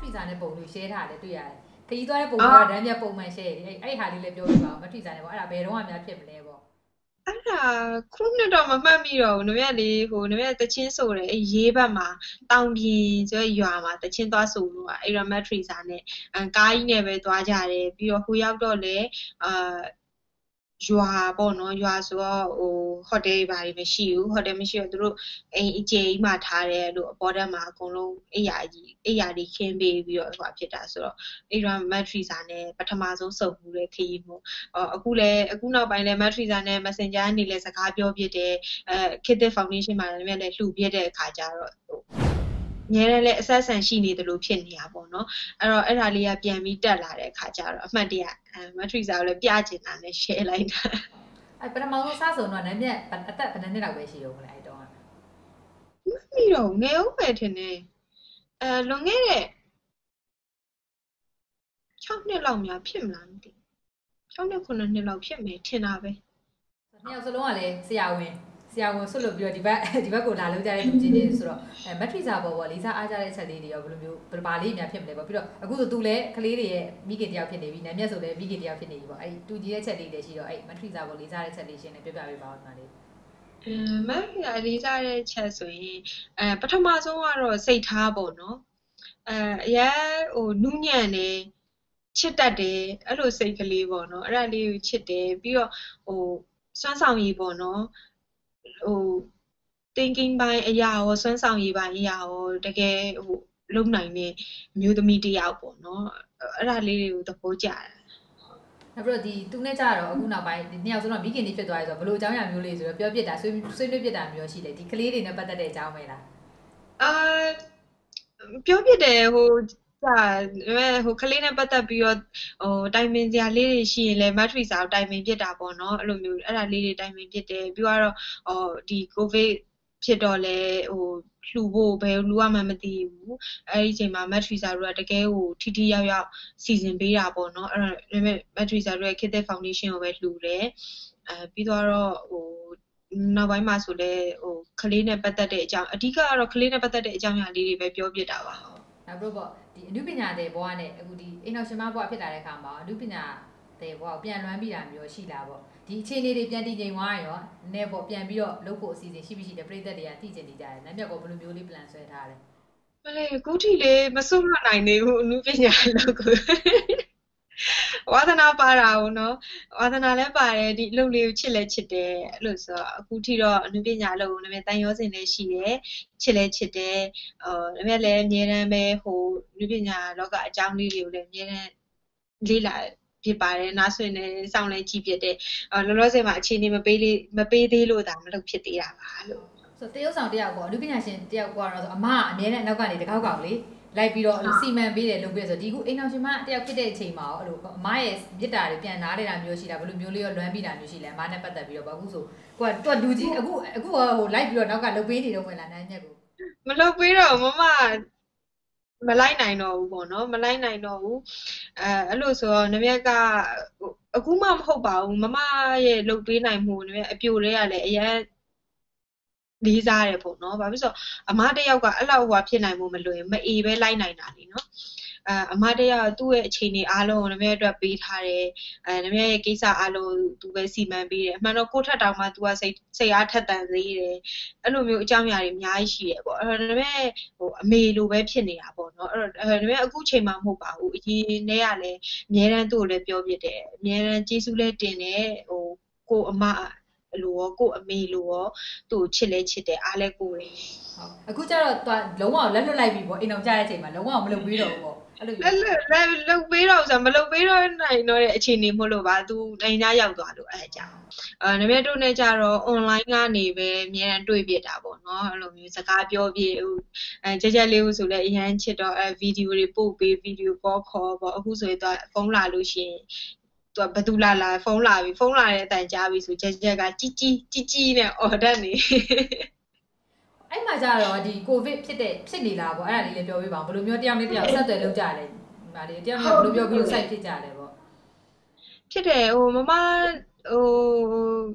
ရီစာနဲ့ပုံလို့ share ထားတယ်တွေ့ရတယ်ခကြီးသွားတဲ့ပုံကတော့တန်းပြပုံမှန် share အဲ့ဟာလေးလည်းပြောပြပါဦးမထရီစာနဲ့ပေါ့အဲ့ဒါဘယ်တော့မှများဖြစ်မလဲပေါ့အဲ့ဒါခုနှစ်တော့မမှတ်မိတော့ဘူးနမရလေးဟိုနမရတချင်းဆိုတယ်အဲ့ရေးဘက်မှာတောင်ပြင်ဆိုရွာမှာတချင်းသွားဆိုလို့အဲ့တော့မက်ထရီစာနဲ့ကားကြီးနဲ့ပဲသွားကြတယ်ပြီးတော့ဟိုရောက်တော့လေရွာပေါ့နော်ရွာဆိုတော့ဟိုဟိုတယ်ဘာတွေမရှိဘူးဟိုတယ်မရှိတော့သူတို့အိမ်အကျယ်ကြီးမှထားတယ်လို့အပေါ်တက်မှာအကုန်လုံးအိယာတွေခင်းပေးပြီးတော့ဟိုဖြစ်တာဆိုတော့အဲ့တော့မက်ထရီစာနဲ့ပထမဆုံးစုံမှုတဲ့ခရီးပေါ့အခုနောက်ပိုင်းလဲမက်ထရီစာနဲ့ Messenger ကနေလဲစကားပြောပြတယ်Kit Foundation မှာလည်းလှူပြတဲ့အခါကျတော့ငယ်တယ်လေအဆက်ဆန်ရှိနေတယ်လို့ဖြစ်နေတာပေါ့နော်အဲ့တော့အဲ့ဒါလေးကပြန်ပြီးတက်လာတဲ့အခါကျတော့အမှတ်တရမက်ထရီစာကိုလည်းပြချင်တာနဲ့ share လိုက်တာအဲ့ပထမဆုံးစဆုံတော့နည်းနည်းအသက်ဘယ်နှစ်လောက်ပဲရှိတော့မလဲအဲ့တော့မမီတော့ငယ်ဦးပဲထင်တယ်လွန်ခဲ့တဲ့6နှစ်လောက်များဖြစ်မလားမသိ6နှစ်9နှစ်လောက်ဖြစ်မယ်ထင်တာပဲနှစ်ယောက်စလုံးကလည်းဆရာဝန်ဆွတ်လို့ပြီးတော့ဒီဘက်ကိုလာလို့ကြတဲ့လူချင်းတွေဆိုတော့မက်ထရီစာပေါ်ပေါ့လေးစားအားကြတဲ့အချက်လေးတွေရောဘယ်လိုမျိုးဘာလေးများဖြစ်မလဲပေါ့ပြီးတော့အခုဆိုသူလည်းကလေးတွေရဲ့မိခင်တယောက်ဖြစ်နေပြီနာမည်ဆိုလည်းမိခင်တယောက်ဖြစ်နေပြီပေါ့အဲ့တူကြီးတဲ့ချက်လေးတွေရှိတော့အဲ့မက်ထရီစာပေါ်လေးစားတဲ့ချက်လေးရှင်းနေပြပြပေးပါဦးညီမလေးမက်ထရီစာလေးစားတဲ့ချက်ဆိုရင်ပထမဆုံးကတော့စိတ်ထားပေါ့နော်အရင်ဟိုနူးညံ့နေချစ်တတ်တယ်အဲ့လိုစိတ်ကလေးပေါ့နော်အဲ့ဒါလေးကိုချစ်တယ်ပြီးတော့ဟိုစွမ်းဆောင်ရည်ပေါ့နော်ဟို thinking ပိုင်းအရာရောစွမ်းဆောင်ရည်ပိုင်းအရာရောတကယ်ဟိုလုံနိုင်တဲ့အမျိုးသမီးတယောက်ပေါ့နော်အဲ့ဒါလေးတွေကိုသဘောကျတယ်နောက်ပြီးတော့ဒီသူနဲ့ကြတော့အခုနောက်ပိုင်းနှစ်ယောက်စလုံးမိခင်တွေဖြစ်သွားပြီဆိုတော့ဘယ်လိုအကြောင်းအရာမျိုးလေးဆိုတော့ပြောပြတာဆွေးနွေးပြတာမျိုးရှိတယ်ဒီကလေးတွေနဲ့ပတ်သက်တဲ့အကြောင်းပဲလားပြောပြတယ်ဟိုဟိုကလေးနဲ့ပတ်သက်ပြီးတော့တိုင်ပင်စရာလေးတွေရှိရင်လည်းမက်ထရီစာကိုတိုင်ပင်ဖြစ်တာပေါ့နော်အဲ့လိုမျိုးအဲ့ဒါလေးတွေတိုင်ပင်ဖြစ်တယ်ပြီးတော့ဒီကိုဗစ်ဖြစ်တော့လဲဟိုလှူဖို့ဘယ်လှူရမှမသိဘူးအဲ့ဒီအချိန်မှာမက်ထရီစာတို့ကတကယ်ဟိုထိရောက်စီစဉ်ပေးတာပေါ့နော်အဲ့တော့မက်ထရီစာတို့ရဲ့ Kit Foundation ကိုပဲလှူတယ်ပြီးတော့ဟိုနောက်ပိုင်းမှာဆိုလဲဟိုကလေးနဲ့ပတ်သက်တဲ့အကြောင်းအဓိကကတော့ကလေးနဲ့ပတ်သက်တဲ့အကြောင်းအရာလေးတွေပဲပြောပြတာပါနောက်ပြီးတော့ဒီအနုပညာတဲ့ဘဝနဲ့အခုဒီအိမ်တော်ရှင်မဘဝဖြစ်လာတဲ့အခါမှာအနုပညာတဲ့ဘဝကိုပြန်လွှမ်းပြီးတာမျိုးရှိလာပေါ့ဒီအခြေအနေတွေပြန်တည်ငြိမ်သွားရောနည်းပေါ့ပြန်ပြီးတော့လုပ်ဖို့အစီအစဉ်ရှိမရှိတဲ့ပြည်သက်တွေကတည်ကျင်နေကြတယ်။နောက်မြတ်ကဘယ်လိုမျိုးလေး plan ဆွဲထားလဲ။မလေးအခုထိလေးမစွန့်လွတ်နိုင်သေးဘူးအနုပညာလုပ်ကိုဝါသနာပါတာကိုနော်ဝါသနာလည်းပါတယ်ဒီအလုပ်လေးကိုချစ်လဲချစ်တယ်အဲ့လိုဆိုတော့အခုထိတော့အနုပညာလုပ်ကိုလည်းတန်ရောစင်လည်းရှိတယ်ချစ်လဲချစ်တယ်ဒါပေမဲ့လည်းအများတန်းပဲဟိုအနုပညာလောကအကြောင်းလေးတွေကိုလည်းအများတန်းလေးလာဖြစ်ပါတယ်နားဆွေနဲ့စောင့်လဲကြည့်ဖြစ်တယ်လောလောဆယ်မှာအခြေအနေမပေးသေးလို့ဒါမလုပ်ဖြစ်သေးတာပါလို့ဆိုတရုတ်ဆောင်တယောက်ပေါ့အနုပညာရှင်တယောက်ကတော့ဆိုအမအမြဲတမ်းအနောက်ကနေတကောက်ကောက်လေလိုက်ပြီးတော့စီမံပေးတယ်လုပ်ပြီးဆိုဒီခုအိမ်တော်ရှင်မတယောက်ဖြစ်တဲ့အချိန်မှာအဲ့လိုအမရဲ့မြစ်တာတွေပြန်နားနေတာမျိုးရှိတာဘယ်လိုမျိုးလေးရောလွမ်းပြီးတာမျိုးရှိလဲအမနဲ့ပတ်သက်ပြီးတော့အခုဆိုကိုကလူကြီးအခုဟိုလိုက်ပြီးတော့နောက်ကလုပ်ပေးနေတော့ဝင်လာနိုင်မြက်ကိုမလုပ်ပေးတော့မမလိုက်နိုင်တော့ဘူးပေါ့နော်မလိုက်နိုင်တော့ဘူးအဲ့လိုဆိုတော့နမြက်ကအခုမှမဟုတ်ပါဘူးမမရဲ့လုပ်ပေးနိုင်မှုနမြက်အပြိုတွေကလည်းအရင်လေးစားတယ်ပေါ့နော်ဘာဖြစ်လို့အမတယောက်ကအဲ့လောက်ဟွာဖြစ်နိုင်မှုမလွယ်မအေးပဲလိုက်နိုင်တာလीနော်အမတယောက်သူ့ရဲ့အခြေအနေအားလုံးကိုနမရဲ့အတွက်ပေးထားတယ်နမရဲ့ကိစ္စအားလုံးသူပဲစီမံပေးတယ်အမှန်တော့ကိုထက်တောင်မှ तू ကစိတ်အားထက်သန်သေးတယ်အဲ့လိုမျိုးအကြောင်းအရာတွေအများကြီးရှိတယ်ပေါ့အဲ့တော့နမရဲ့ဟိုအမေလိုပဲဖြစ်နေတာပေါ့နော်အဲ့တော့နမအခုချိန်မှမဟုတ်ပါဘူးအရင်တည်းကလည်းအများတန်းသူ့ကိုလည်းပြောပြတယ်အများတန်းကျေးဇူးလည်းတင်တယ်ဟိုကိုအမလိုရောကိုအမေလိုရောသူ့ကိုချစ်လဲချစ်တယ်အားလဲကိုတယ်ဟုတ်အခုကျတော့လုံးဝလက်လွတ်လိုက်ပြီပေါ့အိမ်အောင်ကြတဲ့အချိန်မှာလုံးဝမလုပ်ပြီးတော့ဘူးပေါ့အဲ့လိုလုပ်ပေးတော့ဆိုမလုပ်ပေးတော့နိုင်တော့တဲ့အခြေအနေမဟုတ်လို့ပါသူနိုင်သားရောက်သွားလို့အဲ့အကြောင်းနမတို့နဲ့ကြတော့ online ကနေပဲအများအားတွေ့ပြတာပေါ့နော်အဲ့လိုမျိုးစကားပြောပြကြက်လေးဦးဆိုလဲအရန်ချစ်တော့ဗီဒီယိုတွေပို့ပေးဗီဒီယိုကောခေါ်ပေါ့အခုဆိုရင်သူဖုန်းလာလို့ရှိရင်သူကဘသူလာဖုန်းလာပြီဖုန်းလာတဲ့အတန်ကြားပြီဆိုကြက်ကကြီးနဲ့အော်တတ်နေအဲ့မှာကြတော့ဒီကိုဗစ်ဖြစ်နေလားပေါ့အဲ့ဒါလေးလည်းပြောပြပါဦးဘယ်လိုမျိုးတယောက်နဲ့တယောက်ဆက်သွယ်လုပ်ကြလဲဒီမှာလေးတယောက်နဲ့ဘယ်လိုပြောပြီးစိုက်ဖြစ်ကြလဲပေါ့ဖြစ်တယ်ဟိုမမဟို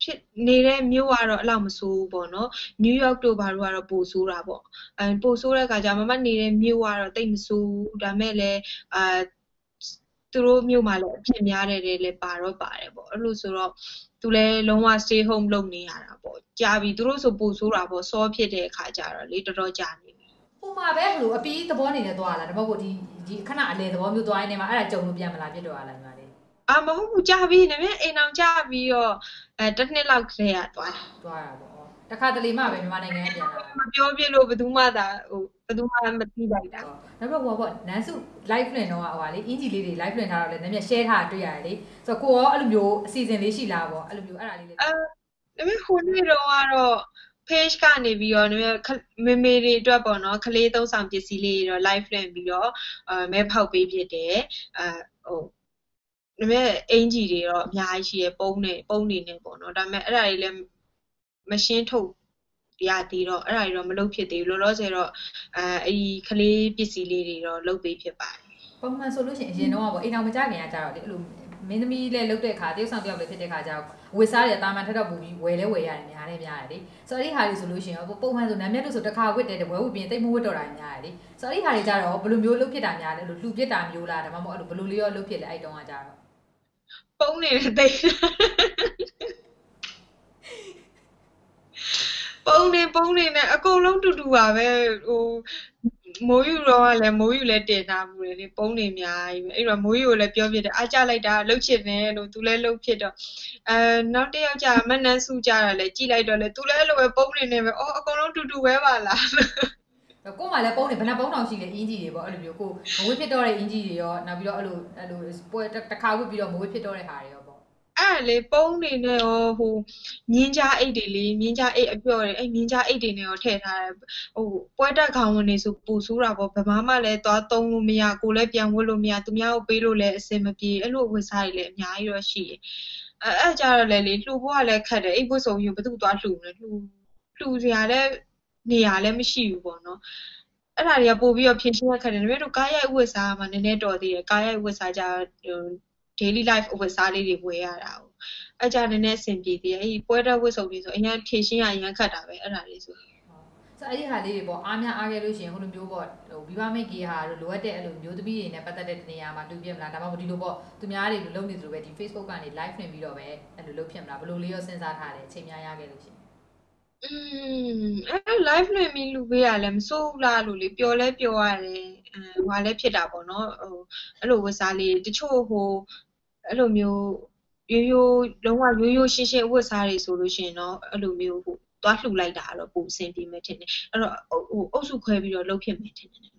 ဖြစ်နေတဲ့မြို့ကတော့အဲ့လောက်မဆိုးဘူးပေါ့နော်နယူးယောက်တို့ဘာတို့ကတော့ပိုဆိုးတာပေါ့ပိုဆိုးတဲ့အခါကျမမနေတဲ့မြို့ကတော့တိတ်မဆိုးဘူးဒါမဲ့လည်းသူတို့မြို့မှာလည်းအဖြစ်များတယ်လည်းပါတယ်ပေါ့အဲ့လိုဆိုတော့သူလည်းလုံးဝ stay home လုပ်နေရတာပေါ့ကြာပြီသူတို့ဆိုပိုဆိုးတာပေါ့စောဖြစ်တဲ့အခါကျတော့လေတော်တော်ကြာနေပြီဟိုမှာပဲဘလို့အပီးသဘောနေနဲ့သွားလာဒါပေမဲ့ဒီခဏအလေသဘောမျိုးသွားနေမှာအဲ့ဒါကြုံလို့ပြန်မလာဖြစ်တော့လားညီမလေးမဟုတ်ဘူးကြာပြီနည်းနည်းအိမ်အောင်ကြာပြီးတော့တစ်နှစ်လောက်ခရေသွားတာပေါ့တခါတလေမှပဲမြန်မာနိုင်ငံပြန်လာမပြောပြလို့ဘယ်သူမှမသိလိုက်တာနောက်တော့ဟိုပေါ့နန်းစု live လွှင့်တော့ဟိုပါလေအင်ဂျီလေးတွေ live လွှင့်ထားတော့လည်းနည်းနည်း share ထားတွေ့ရတယ်လေဆိုတော့ကိုရောအဲ့လိုမျိုးအစီအစဉ်လေးရှိလားပေါ့အဲ့လိုမျိုးအဲ့ဒါလေးလေဒါပေမဲ့ဟိုနေ့တော့ကတော့ page ကနေပြီးတော့မေမေတွေအတွက်ပေါ့နော်ကလေးသုံးဆောင်ပစ္စည်းလေးတွေတော့ live လွှင့်ပြီးတော့မဲဖောက်ပေးဖြစ်တယ်ဟိုဒါပေမဲ့အင်ဂျီတွေတော့အများကြီးရှိရပုံနေနေပေါ့နော်ဒါပေမဲ့အဲ့ဒါတွေလည်းမရှင်းထုတ်ရသေးတော့အဲ့ဒါတွေတော့မလုပ်ဖြစ်သေးဘူးလောလောဆယ်တော့အဲ့ဒီကလေးပစ္စည်းလေးတွေတော့လုပ်ပေးဖြစ်ပါတယ်ပုံမှန်ဆိုလို့ရှိရင်အရင်တော့ပေါ့အိမ်အောင်မကြခင်ကကြတော့လေအဲ့လိုမင်းသမီးလည်းလုပ်တဲ့ခါတရုပ်ဆောင်တယောက်လည်းဖြစ်တဲ့ခါကျတော့ဝေစားတွေတာမန်ထက်တော့ပူပြီးဝယ်လဲဝယ်ရတယ်များတယ်များတယ်လေဆိုတော့အဲ့ဒီဟာတွေဆိုလို့ရှိရင်ပုံမှန်ဆိုနာမည်တို့ဆိုတစ်ခါဝစ်တယ်ဝယ်ဝစ်ပြီးတိတ်မဝစ်တော့တာများတယ်လေဆိုတော့အဲ့ဒီဟာတွေကြတော့ဘယ်လိုမျိုးလုပ်ဖြစ်တာများလဲလို့လှူပစ်တာမျိုးလားဒါမှမဟုတ်အဲ့လိုဘယ်လိုလေးရောလုပ်ဖြစ်လဲအဲ့တုန်းကကြတော့ပုံနေတဲ့တိတ်ပုံနေနဲ့အကုန်လုံးတူတူပါပဲဟိုမိုးယူတော့လည်းမိုးယူလည်းတင်ထားမှုလေပုံနေအများကြီးပဲအဲ့တော့မိုးယူကိုလည်းပြောပြတယ်အားကြလိုက်တာလှုပ်ချင်တယ်လို့သူလည်းလှုပ်ဖြစ်တော့နောက်တစ်ယောက်ကြာမနှန်းစုကြတာလည်းကြည်လိုက်တော့လေသူလည်းအဲ့လိုပဲပုံနေနေပဲအော်အကုန်လုံးတူတူပဲပါလားကို့မှာလည်းပုံနေဘယ်နှပုံတောင်ရှိလဲအင်ဂျီတွေပေါ့အဲ့လိုမျိုးကိုမဝစ်ဖြစ်တော့တဲ့အင်ဂျီတွေရောနောက်ပြီးတော့အဲ့လိုပွဲတစ်ခါဝစ်ပြီးတော့မဝစ်ဖြစ်တော့တဲ့ဟာတွေရောအဲ့လေပုံနေနဲ့ရောဟိုမြင်းကြားအိတ်တွေလေမြင်းကြားအိတ်အပြော့တယ်အဲ့မြင်းကြားအိတ်တွေနဲ့ရောထည့်ထားတယ်ဟိုပွဲတက်ခေါင်းဝင်နေဆိုပူဆိုးတာပေါ့ဗမာမှလည်းသွားသုံးလို့မရကိုလည်းပြန်ဝတ်လို့မရသူများကိုပေးလို့လည်းအဆင်မပြေအဲ့လိုဝတ်စားတွေလည်းအများကြီးတော့ရှိတယ်အဲ့ကြတော့လည်းလေလှူဖို့ကလည်းခက်တယ်အိတ်ဖို့ဆိုရင်ဘယ်သူသွားလှူမလဲလှူစရာလည်းနေရာလည်းမရှိဘူးပေါ့နော်အဲ့ဒါတွေကပို့ပြီးတော့ဖြည့်ရှင်းရခက်တယ်ဒါပေမဲ့တို့ကားရိုက်ဝတ်စားမှနည်းနည်းတော်သေးတယ်ကားရိုက်ဝတ်စားကြdaily life ဝတ်စားလေးတွေဝယ်ရတာ哦အဲ့ကြနည်းနည်းအဆင်ပြေသေးတယ်အဲ့ဒီပွဲတော်ဝတ်စုံတွေဆိုအရင်ဖြည့်ရှင်းရအရင်ခတ်တာပဲအဲ့ဒါလေးဆိုအဲ့ဒီဟာလေးတွေပေါ့အားများအားခဲ့လို့ရှိရင်ဟိုလိုမျိုးပေါ့ဟို Viva Make ဟာလိုအပ်တဲ့အဲ့လိုမျိုးသမီးတွေနဲ့ပတ်သက်တဲ့နေရာမှာတူပြမလားဒါမှမဟုတ်ဒီလိုပေါ့သူများတွေလိုလုပ်နေသလိုပဲဒီ Facebook ကနေ live နှင်ပြီးတော့ပဲအဲ့လိုလုပ်ဖြစ်မလားဘယ်လိုလေးရောစဉ်းစားထားတယ်အချိန်များရခဲ့လို့ရှိရင်အဲ့ live လွှင့်ပြီးလူပေးရလဲမစိုးဘူးလားလို့လေပျော်လဲပျော်ရတယ်ဟွာလဲဖြစ်တာပေါ့နော်ဟိုအဲ့လိုဝတ်စားလေးတချို့ဟိုအဲ့လိုမျိုးရိုးလုံးဝရိုးရှင်းရှင်းဝတ်စားတွေဆိုလို့ရှိရင်တော့အဲ့လိုမျိုးဟိုသွားလှူလိုက်တာတော့ပိုအဆင်ပြေမယ်ထင်တယ်အဲ့တော့ဟိုအုပ်စုခွဲပြီးတော့လုပ်ဖြစ်မယ်ထင်တယ်